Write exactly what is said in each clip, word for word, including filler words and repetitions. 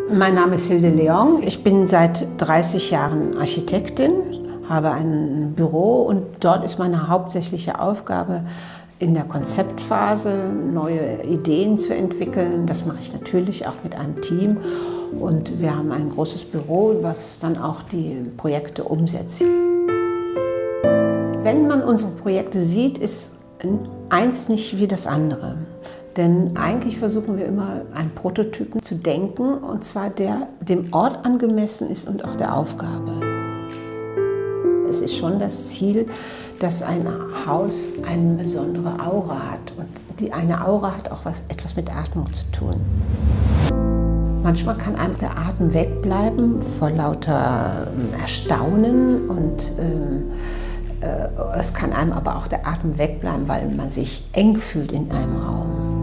Mein Name ist Hilde Leong. Ich bin seit dreißig Jahren Architektin, habe ein Büro und dort ist meine hauptsächliche Aufgabe, in der Konzeptphase neue Ideen zu entwickeln. Das mache ich natürlich auch mit einem Team. Und wir haben ein großes Büro, was dann auch die Projekte umsetzt. Wenn man unsere Projekte sieht, ist eins nicht wie das andere. Denn eigentlich versuchen wir immer, einen Prototypen zu denken, und zwar der dem Ort angemessen ist und auch der Aufgabe. Es ist schon das Ziel, dass ein Haus eine besondere Aura hat. Und die eine Aura hat auch was, etwas mit Atmung zu tun. Manchmal kann einem der Atem wegbleiben vor lauter Erstaunen und äh, äh, es kann einem aber auch der Atem wegbleiben, weil man sich eng fühlt in einem Raum.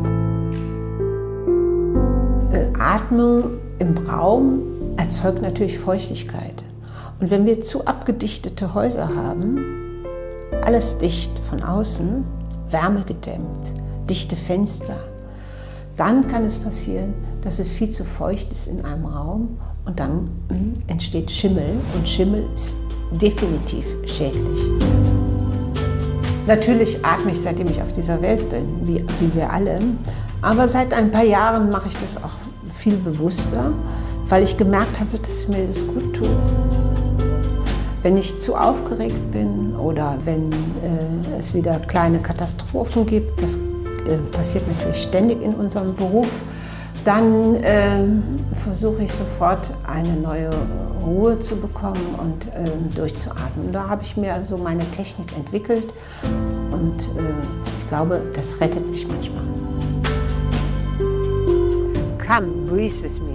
Äh, Atmung im Raum erzeugt natürlich Feuchtigkeit. Und wenn wir zu abgedichtete Häuser haben, alles dicht von außen, wärmegedämmt, dichte Fenster, dann kann es passieren, dass es viel zu feucht ist in einem Raum und dann mh, entsteht Schimmel, und Schimmel ist definitiv schädlich. Natürlich atme ich, seitdem ich auf dieser Welt bin, wie, wie wir alle, aber seit ein paar Jahren mache ich das auch viel bewusster, weil ich gemerkt habe, dass mir das gut tut. Wenn ich zu aufgeregt bin oder wenn äh, es wieder kleine Katastrophen gibt, das äh, passiert natürlich ständig in unserem Beruf, dann äh, versuche ich sofort eine neue Ruhe zu bekommen und äh, durchzuatmen. Da habe ich mir so meine Technik entwickelt und äh, ich glaube, das rettet mich manchmal. Come, breathe with me.